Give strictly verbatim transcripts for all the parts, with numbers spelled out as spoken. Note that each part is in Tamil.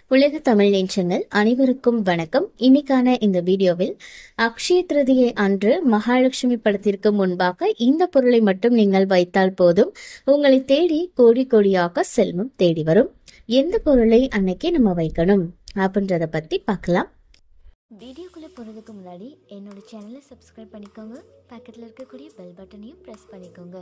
உலக தமிழ் நெஞ்சங்கள் அனைவருக்கும் வணக்கம். இன்னைக்கான இந்த வீடியோவில் அக்ஷய திருதியை அன்று மகாலட்சுமி படத்திற்கு முன்பாக இந்த பொருளை மட்டும் நீங்கள் வைத்தால் போதும், உங்களை தேடி கோடி கோடியாக செல்வம் தேடி வரும். எந்த பொருளை அன்னைக்கு நம்ம வைக்கணும் அப்படின்றத பத்தி பார்க்கலாம். வீடியோக்குள்ள போறதுக்கு முன்னாடி என்னோட சேனலை சப்ஸ்கிரைப் பண்ணிக்கோங்க, பக்கத்துல இருக்கக்கூடிய பெல் பட்டனையும் பிரஸ் பண்ணிக்கோங்க.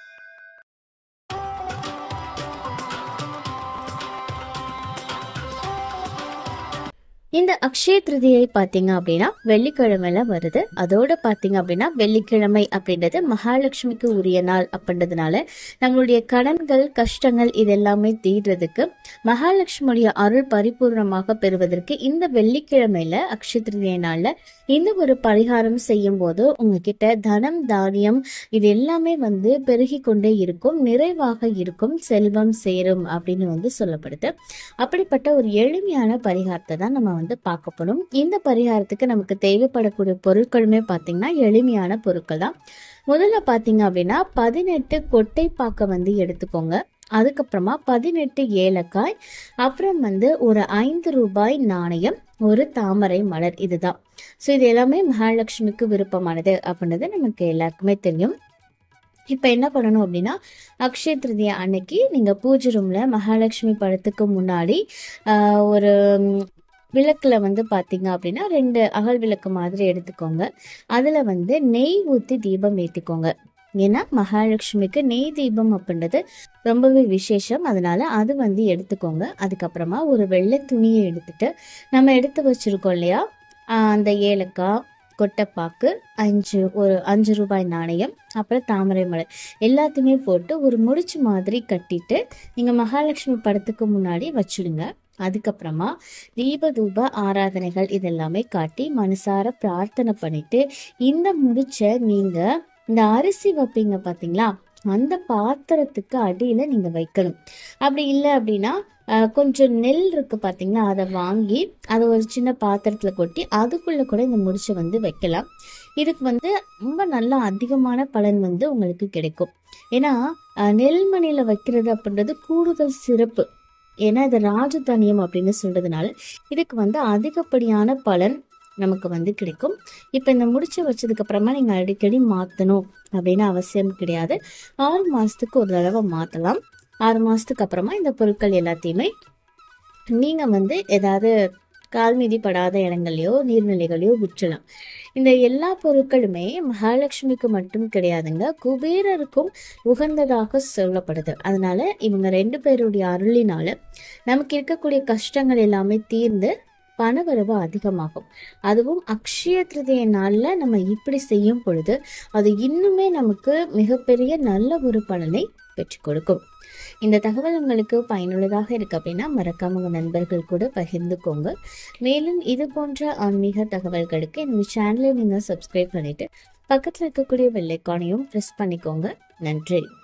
இந்த அக்ஷய திருதியை பாத்தீங்க அப்படின்னா வெள்ளிக்கிழமையில வருது. அதோட பாத்தீங்க அப்படின்னா வெள்ளிக்கிழமை அப்படின்றது மகாலட்சுமிக்கு உரிய நாள் அப்படின்றதுனால நம்மளுடைய கடன்கள் கஷ்டங்கள் இதெல்லாமே தீர்றதுக்கு மகாலட்சுமியுடைய அருள் பரிபூர்ணமாக பெறுவதற்கு இந்த வெள்ளிக்கிழமையில அக்ஷய திருதியை நாள்ல இந்த ஒரு பரிகாரம் செய்யும் போது உங்ககிட்ட தனம் தானியம் இது எல்லாமே வந்து பெருகி கொண்டே இருக்கும், நிறைவாக இருக்கும், செல்வம் சேரும் அப்படின்னு வந்து சொல்லப்படுது. அப்படிப்பட்ட ஒரு எளிமையான பரிகாரத்தை தான் நம்ம வந்து பார்க்க போறோம். இந்த பரிகாரத்துக்கு நமக்கு தேவைப்படக்கூடிய பொருட்களுமே பாத்தீங்கன்னா எளிமையான பொருட்கள் தான். முதல்ல பாத்தீங்க அப்படின்னா பதினெட்டு கொட்டை பாக்க வந்து எடுத்துக்கோங்க. அதுக்கப்புறமா பதினெட்டு ஏலக்காய், அப்புறம் வந்து ஒரு ஐந்து ரூபாய் நாணயம், ஒரு தாமரை மலர். இதுதான். ஸோ இது எல்லாமே மகாலட்சுமிக்கு விருப்பமானது அப்படின்றது நமக்கு எல்லாருக்குமே தெரியும். இப்ப என்ன பண்ணணும் அப்படின்னா அக்ஷய திருதியை அன்னைக்கு நீங்க பூஜை ரூம்ல மகாலட்சுமி படத்துக்கு முன்னாடி ஆஹ் ஒரு விளக்குல வந்து பாத்தீங்க அப்படின்னா ரெண்டு அகல் விளக்கு மாதிரி எடுத்துக்கோங்க. அதுல வந்து நெய் ஊத்தி தீபம் ஏத்திக்கோங்க. ஏன்னா மகாலட்சுமிக்கு நெய் தீபம் அப்படின்றது ரொம்பவே விசேஷம், அதனால அது வந்து எடுத்துக்கோங்க. அதுக்கப்புறமா ஒரு வெள்ளை துணியை எடுத்துட்டு நம்ம எடுத்து வச்சிருக்கோம் இல்லையா அந்த ஏலக்காய், கொட்டைப்பாக்கு, அஞ்சு ஒரு அஞ்சு ரூபாய் நாணயம், அப்புறம் தாமரை மலர் எல்லாத்தையுமே போட்டு ஒரு முடிச்சு மாதிரி கட்டிட்டு நீங்க மகாலட்சுமி படத்துக்கு முன்னாடி வச்சுடுங்க. அதுக்கப்புறமா தீப தூப ஆராதனைகள் இதெல்லாமே காட்டி மனசார பிரார்த்தனை பண்ணிட்டு இந்த முடிச்ச நீங்க இந்த அரிசி வைப்பீங்க பாத்தீங்களா அந்த பாத்திரத்துக்கு அடியில நீங்க வைக்கணும். அப்படி இல்லை அப்படின்னா கொஞ்சம் நெல் இருக்கு பாத்தீங்கன்னா அதை வாங்கி அதை ஒரு சின்ன பாத்திரத்துல கொட்டி அதுக்குள்ள கூட இந்த முடிச்ச வந்து வைக்கலாம். இதுக்கு வந்து ரொம்ப நல்ல அதிகமான பலன் வந்து உங்களுக்கு கிடைக்கும். ஏன்னா நெல்மணியில வைக்கிறது அப்படின்றது கூடுதல் சிறப்பு. ஏன்னா இது ராஜதானியம் அப்படின்னு சொல்றதுனால இதுக்கு வந்து அதிகப்படியான பலன் நமக்கு வந்து கிடைக்கும். இப்ப இந்த முடிச்சு வச்சதுக்கு அப்புறமா நீங்க அடிக்கடி மாத்தணும் அப்படின்னு அவசியம் கிடையாது. ஆறு மாசத்துக்கு ஒரு தடவை மாத்தலாம். ஆறு மாசத்துக்கு அப்புறமா இந்த பொருட்கள் எல்லாத்தையுமே நீங்க வந்து ஏதாவது கால் மீதி படாத இடங்கள்லயோ நீர்நிலைகளையோ விற்றலாம். இந்த எல்லா பொருட்களுமே மகாலட்சுமிக்கு மட்டும் கிடையாதுங்க, குபேரருக்கும் உகந்ததாக சொல்லப்படுது. அதனால இவங்க ரெண்டு பேருடைய அருளினால நமக்கு இருக்கக்கூடிய கஷ்டங்கள் எல்லாமே தீர்ந்து பணவரவு அதிகமாகும். அதுவும் அக்ஷய திருதியை நாள்ல நம்ம இப்படி செய்யும் பொழுது அது இன்னுமே நமக்கு மிகப்பெரிய நல்ல ஒரு பலனை பெற்றுக் கொடுக்கும். இந்த தகவல் உங்களுக்கு பயனுள்ளதாக இருக்கு அப்படின்னா மறக்காம உங்க நண்பர்கள் கூட பகிர்ந்துக்கோங்க. மேலும் இது போன்ற ஆன்மீக தகவல்களுக்கு என்னோட சேனலை நீங்க சப்ஸ்கிரைப் பண்ணிட்டு பக்கத்துல இருக்கக்கூடிய பெல் ஐகானையும் பிரஸ் பண்ணிக்கோங்க. நன்றி.